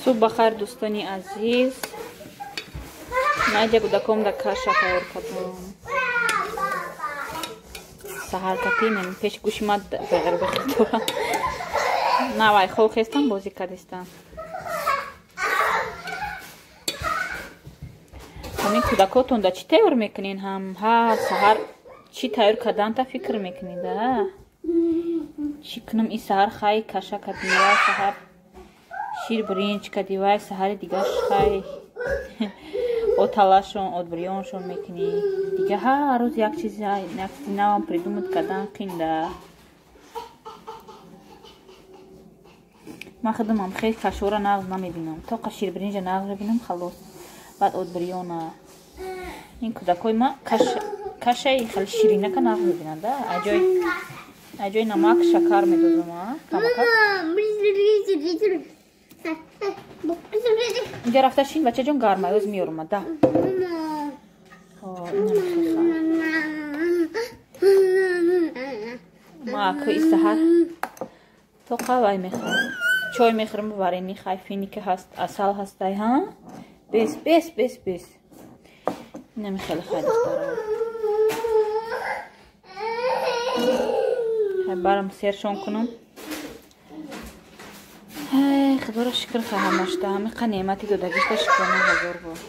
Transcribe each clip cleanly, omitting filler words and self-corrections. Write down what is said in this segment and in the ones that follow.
صبح بخیر دوستانی عزیز. نایجا کودکم را کاشا تیار کردم. سحر کردیم پیش گوش مد بغیر بخیرم. نوای خوب خستم بازی کردستم. همین کودکاتون دا چی تیار میکنین هم؟ ها سحر چی تیار کردن تا فکر میکنید؟ چی کنم این سحر خواهی کاشا کردیم سحر شیر برنج کردیم سحر دیگه خواهی оталашон отбриёншон мекунӣ дига ҳар рӯз як чизи навам придумат кардан қинда. ман худамам хел кашора нағз намебинам, тоқа ширбиринҷа нағз мебинам халос. баъд отбриёна ин кӯдакои ма кашаи хеле ширинака нағз мебинанд. аҷои намак шакар медозам. اینجا رفته شین بچه جون گرمه روز میارم ده. ما اکوی سحر تو قوای میخورم چای میخورم ببرین میخوای فینی که هست اصل هستی ها بس نمیخوای خیلی دختره برم سرشون کنم. خدا را شکر خواهم داشته همه نعمتی دادگیش شکرانه هزار بار.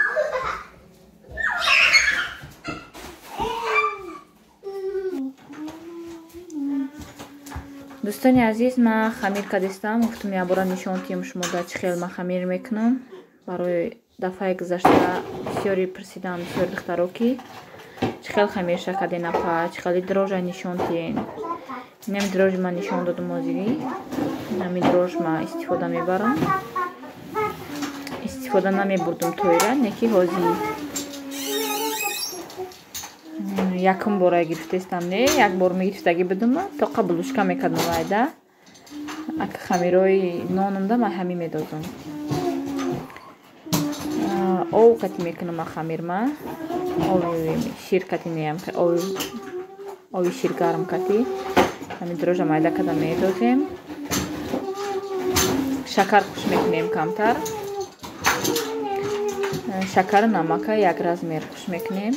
دوستانی عزیز ما خمیر کردستم گفتم یه بار نشون تیم شما دا چه خیلی ما خمیر میکنم. برای دفعه گذشته بسیاری پرسیدم بسیار دخترها که چه خیلی خمیر شکردین اپا چه خیلی دروژ نشون تین. نمی دروژ من نشون دادم آزیگی نمی دروژ ما استفاده میبرم استفاده نمی بردم تویره نکی هازی یکم باره گرفتستم نه یک بار میگرفتگی بدم تا قبلوشکا میکردم وایده اک خمیرای نانم ده من همی میدازم او قطی میکنم خمیر ما او شیر قطی میم او شیر گرم قطی همی دروژه مایده کدام میدازیم. شکر خوش میکنیم کمتر. شکر نمک یک رزمیر خوش میکنیم.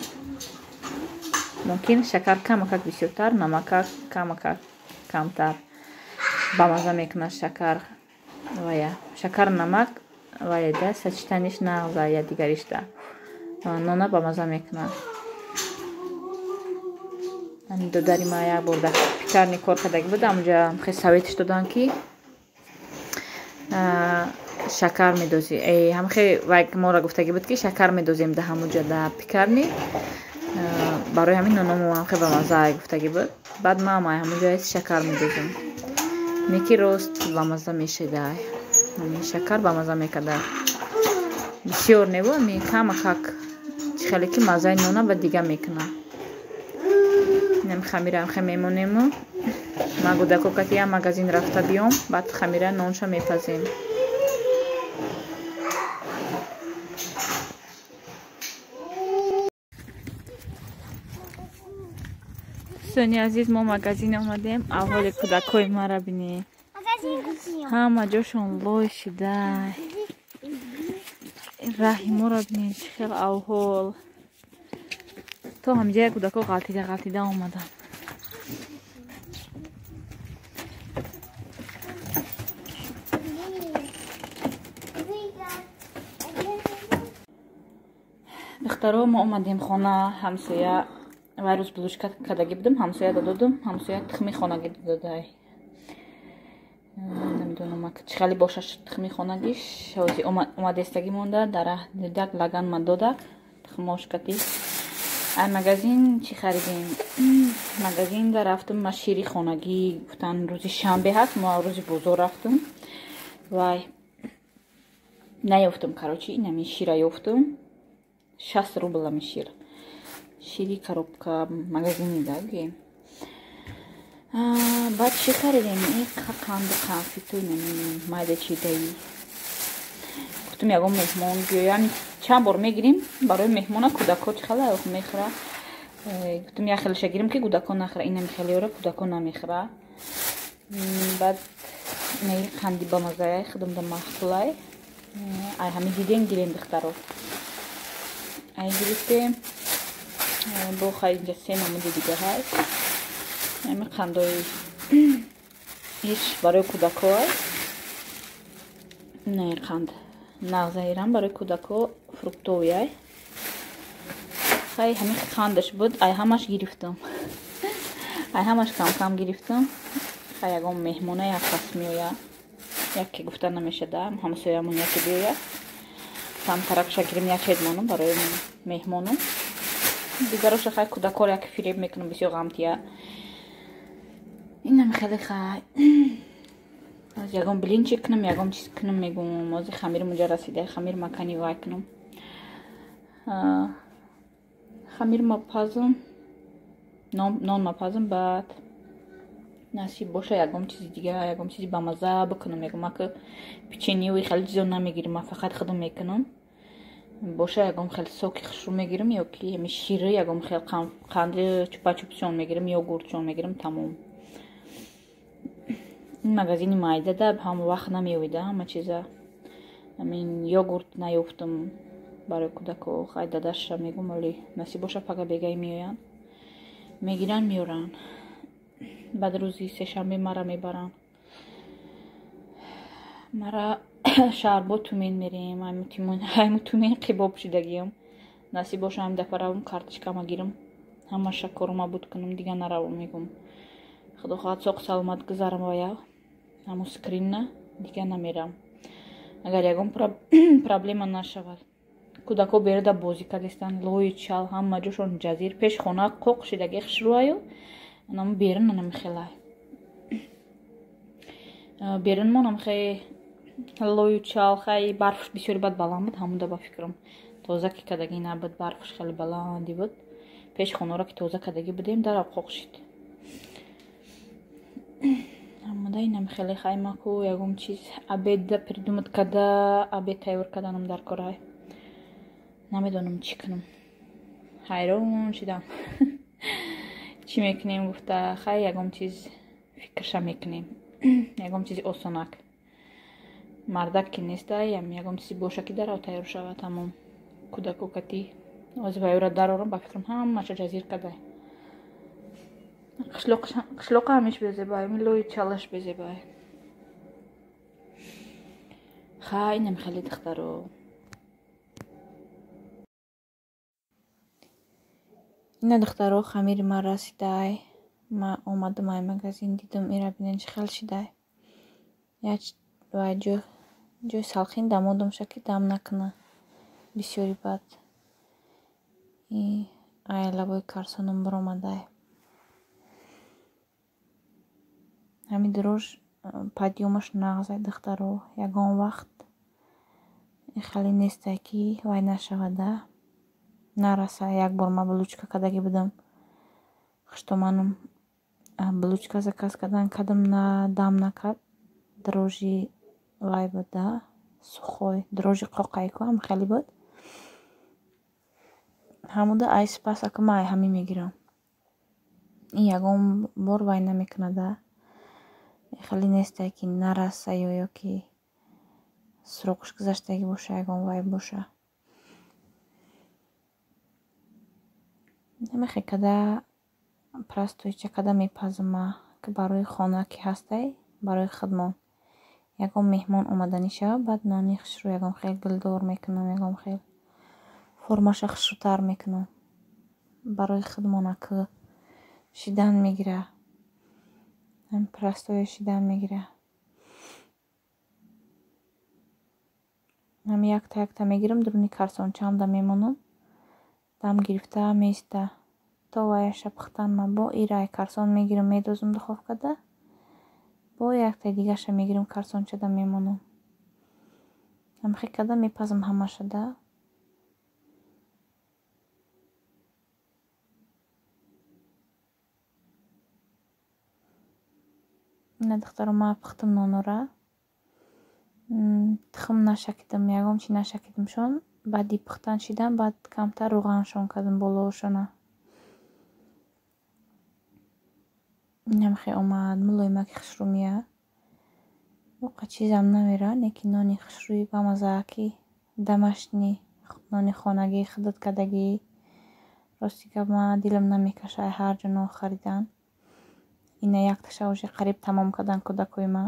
ممکن شکر کمک بیشتر نمک کمتر. با مزه میکنه شکر و یا شکر نمک و یا ده سچتنیش نغزه یا دیگریش ده نانه با مزه میکنه. دو داری ما یک برده پیکرنی کار کردگی بود اونجا خیلی سویتش دادن که شکر میدوزی هم خیلی وقت ما را گفتگی بود که شکر میدوزیم ده همونجا ده پیکرنی برای همین نانمو هم خیلی بمزه گفتگی بود. بعد ما همونجا شکر میدوزیم میکی روست بمزه میشه ده شکر بمزه میکده بسیار نیبو می کم خیلی که مزه نانه و دیگه میکنه. نم خمیره هم خیلی میمونیم ما گودکو کتی هم مغازین رفته بیام بعد خمیره نانشا میپزیم. دوستانی عزیز ما مغازین آمدیم اول کودکای ما را بینی همه جاشون لای شده راهی ما را بینی خیلی اول تو همجای کودکا غلطیده آمدن. دخترها ما اومدیم خانه همسایه و روز بلوش کردگی بدم همسایه دادم همسایه تخمی خانگی داده نمیدونم که خیلی باشه تخمی خانگیش اومدستگی مونده در دیدک لگن من دادک تخماش کتی مغازین چی خریدیم مغازین در رفتم ما شیری خانگی گفتن روز شنبه هست ما روز بازار رفتم و نیافتم کاروچی نمی شیره یافتم 60 рубля мишир. Шири коробка магазини даги. Баъд чӣ харидем? Қанду конфиту майда чидаи. Гуфтам ягон меҳмон биёян чанд бор мегирим барои меҳмона кӯдакҳо чӣ хела мехӯра. Гуфтам як хелиша гирим ки кӯдакҳо нахӯра. Инам хелиёро кӯдакҳо намехӯра. Баъд қанди ба маззаи худам да махтулай ай ҳами дидем гирем духтаро ай гирифтем бо хай инҷа 3 намуди дига ҳаст ҳами қандои иш барои кӯдако аст не қанд нағзаирам барои кӯдако фруктови ай хай ҳами қандаш буд ай ҳамаш гирифтам ай ҳамаш кам гирифтам хай ягон меҳмона як пас меояд яке гуфта намешада ҳамсоямон яке биёяд самтаракша гирем яке дмонам барои меҳмонам дигароша хай кӯдакор яке фиреб мекунам бисёр ғамтия инам хеле хай ягон блинчик кунам ягон чиз кунам мегум ози хамир муҷа расида хамир макани вай кунам хамир мапазам нон мапазам баъд насиб боша ягон чизи дига ягон чизи бамаза бикунам ягон мака печеньеви хеле чизо намегирам ман фақат худам мекунам боша ягон хеле соки хушрӯ мегирам ёки ҳами шири ягон хеле қанди чупа-чупсион мегирам йогуртчон мегирам тамом ин магазини майдада ҳама вақт намеоида ҳама чиза ҳамин йогурт наёфтам барои кӯдако хай дадаша мегум вале насиб боша пага бегай меоянд мегиран меоран баъд рӯзи сешанбе мара мебаранд мара шаҳрбод тумен мерем ҳайму тумен қибоб шидагиам насиб боша ҳами дафъа равам карточкама гирам ҳама шакорума буд кунам дига наравам мегум худо хоҳад соқ саломат гузарам вая ҳамун скринна дига намерам агар ягон проблема нашавад кӯдако берда бозӣ кардистанд лои чал ҳама ҷошон ҷазир пеш хона қоқ шидаги хушрӯаю намо берун намехелай берун монам хай лою чал хай барфш бисёри бад баланд буд ҳамуда ба фикрам тоза ки кадаги набуд барфш хеле баланди буд пеш хонаро ки тоза кадаги будем дараб қоқ шид ҳамуда инам хеле хай маку ягон чиз абеда придумат када абед тайёр каданам дар корай намедонам чӣ кунам ҳайрон шидам чӣ мекунем гуфта хай ягон чиз фикрша мекунем ягон чизи осонак мардак ки нестай ягон чизи боша ки дарав тайёр шавад тамом кӯдако кати ози вайёра дарорам ба фикрам ҳамаша ҷазир кадай қишлоқа ҳамеш безебай милои чалаш безебай хай инам хеле духтаро ина духтаро хамири ман расидай ман омадам ай магазин дидам ира бинен чӣ хел шидай вай ҷои салхин дамодам шаки дам накуна бисёри бад ай лавои карсонам биромадай ҳами дурож падёмаш нағзай духтаро ягон вақт хеле нестай ки вай нашавада нараса як бор ман булочка кадаги будам хуштоманам булочка заказ кадам на дам накард дрожи вай буда сухой дрожи қоқайку ҳам хеле буд ҳамуда ай сипасаку ман ай ҳами мегирам ин ягон бор вай намекунада хеле нестай ки нараса ёки срокш гузаштаги боша ягон вай боша намехе када простойча када мепазма ки барои хона ки ҳастай барои хидмон ягон меҳмон омаданӣ шавад баъд нони хушрӯ ягон хел гулдор мекунам ягон хел формаша хушрӯтар мекунам барои хидмонаку шидан мегира простое шидан мегира ҳам якта мегирам дуруни карсончаамда мемонам дам гирифта меиста то ваяша пухтанма бо ирай карсон мегирам медозам духовкада бо якта дигаша мегирам карсончада мемонам ҳамхе када мепазам ҳамашада ина духтаро ман пухтам нонора тухм нашакидам ягон чи нашакидамшон баъди пухтан шидан баъд камтар рӯғаншон кардам болоошона инам хе омад мулоимаки хушрӯ меяд воқа чизам намера, неки нони хушрӯи бамазааки дамашни нони хонагӣ хидат кардагӣ. Рости гап ман дилам намекашад ҳар ҷо нон харидан. Ина якташа уже қариб тамом кардан кӯдакои ман.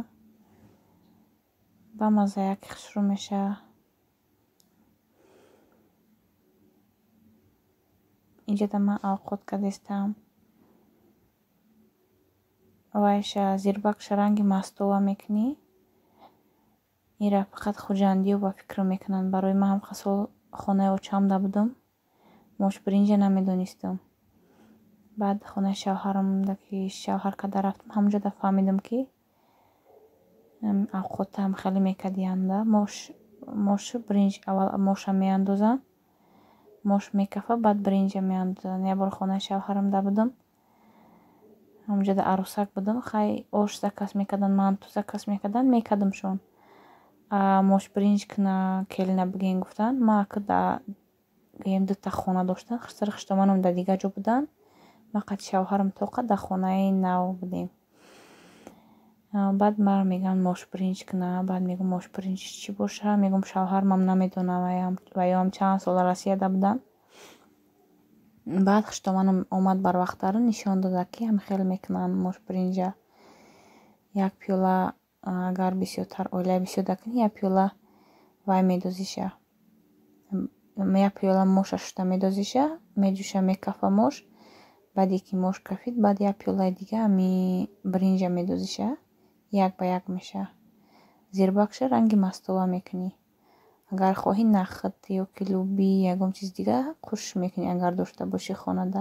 Бамаза яки хушрӯ меша. инҷода ман авқот кардестам. вайша зирбакша ранги мастова мекунӣ. ира фақат хуҷандию ба фикр мекунанд. Барои ман ҳам сол хонаи очамда будам. мош биринҷа намедонистам. баъд хонаи шавҳарамда ки шавҳар карда рафтам, ҳамонҷода фаҳмидам ки авқотам хеле мекардианда. мош биринҷ аввал моша меандозанд. мош мекафа, баъд биринҷа меандозанд. як бор хонаи шавҳарамда будам. ҳамонҷода арӯсак будам. хай ош заказ мекарданд, манту заказ мекарданд, мекардамшон. мош биринҷ кина келина бигем гуфтанд. ма ака дута хона доштам. сари хиштоманам дар дигар ҷо буданд. мақад шавҳарам тоқа дар хонаи нав будем. баъд мар мегӯянд мош биринҷ кина. баъд мегӯм мош биринҷ чӣ боша? Мегӯм шавҳарам намедонам, ваёам чанд сола Россияда буданд. баъд хиштоманам омад барвақтар нишон дода ки ҳами хеле мекунанд мош биринҷа. як пиёла агар бисёртар оилаи бисёр дакунӣ, як пиёла вай медозиша. як пиёла моша шута медозиша, медӯша мекафа мош. баъде ки мош кафид, баъд як пиёлаи дига ами биринҷа медозиша. як ба як меша. зирбакша ранги мастова мекунӣ. агар хоҳӣ нахат ё ки луби ягон чиз дига хушк мекунӣ, агар дошта бошӣ хонада.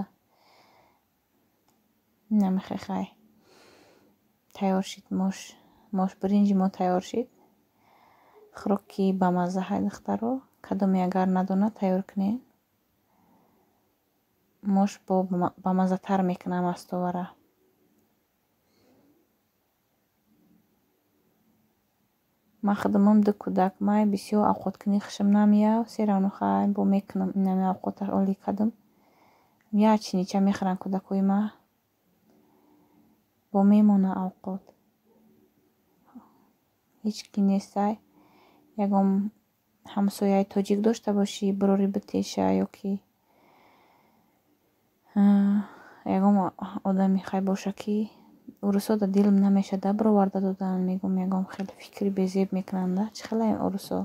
намехехай тайёр шид мош биринҷи мо тайёр шид. хӯроки бамазза ҳай духтаро, кадоме агар надонад тайёр кунед. мош бамаззатар мекунад мастовара. ман худамам ду кӯдак май бисёр авқоткунӣ хушам намеяв. серану хай бо мекунам инами авқота олӣ кардам. як чинича мехӯранд кӯдакои ман. бо мемона авқот. ҳеҷ ки нестай. ягон ҳамсояи тоҷик дошта бошӣ, бирори битеша ё ки ягон одами хай боша ки урусо да дилам намешада бироварда додан. мегӯм ягон хеле фикри безеб мекунанда. чӣ хелаем урусо.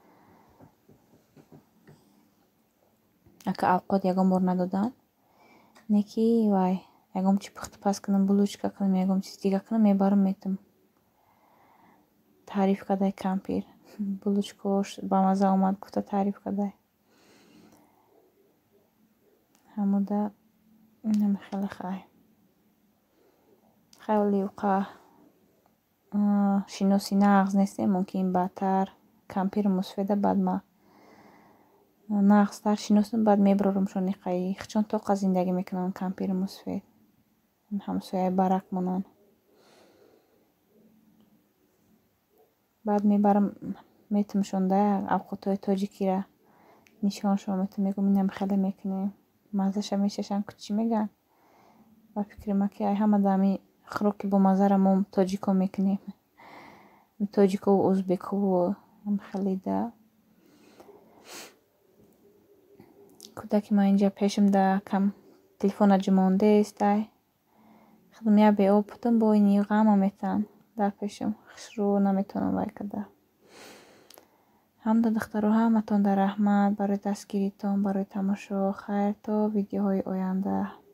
ака авқот ягон бор надоданд. неки вай ягон чи пухтупаз кунам, булочка кунам, ягон чиз дига кунам, мебарам метам. таъриф кардай кампир. булочкаош бамазза омад гуфта таъриф кардай. ҳамуда инами хеле хай. хеле уқа шиноси нағз нестем. мумкин баъдтар кампир мусфеда баъд ма нағзтар шиносам, баъд мебарорамшон иқаи хичон тоқа зиндагӣ мекунанд кампири мусфед. ҳамсояи барак монанд. баъд мебарам метамшонда авқотҳои тоҷикира нишоншон метам. мегӯм инам хеле мекунем. маззаша мешашанд ку чӣ мегӯянд. ба фикри ма ки ай ҳамада ҳами хӯроки бомаззара мо тоҷико мекунем. тоҷикову ӯзбекову хеле да. кӯдаки ман инҷа пешимда кам телефона ҷумондест. ай худам як беоб будам, бо ини ғама метан дар пешам. хушрӯ наметавонам вай карда. ҳамда духтаро ҳаматон дар раҳмат барои дастгиритон, барои тамошо. хайр то видеоҳои оянда.